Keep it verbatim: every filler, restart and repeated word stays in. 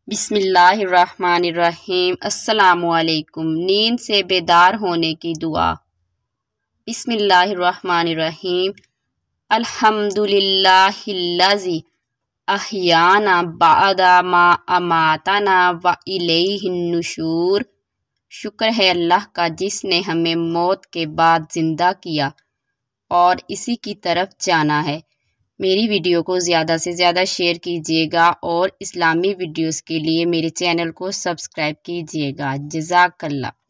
बिस्मिल्लाहिर्रहमानिर्रहीम। अस्सलामुअलैकुम। नींद से बेदार होने की दुआ। बिस्मिल्लाहिर्रहमानिर्रहीम। अल्हम्दुलिल्लाहिल्लज़ी अहयाना बअदा मा अमातना व इलैहिन नुशूर। शुक्र है अल्लाह का जिसने हमें मौत के बाद ज़िंदा किया और इसी की तरफ जाना है। मेरी वीडियो को ज़्यादा से ज़्यादा शेयर कीजिएगा और इस्लामी वीडियोस के लिए मेरे चैनल को सब्सक्राइब कीजिएगा। जज़ाकल्लाह।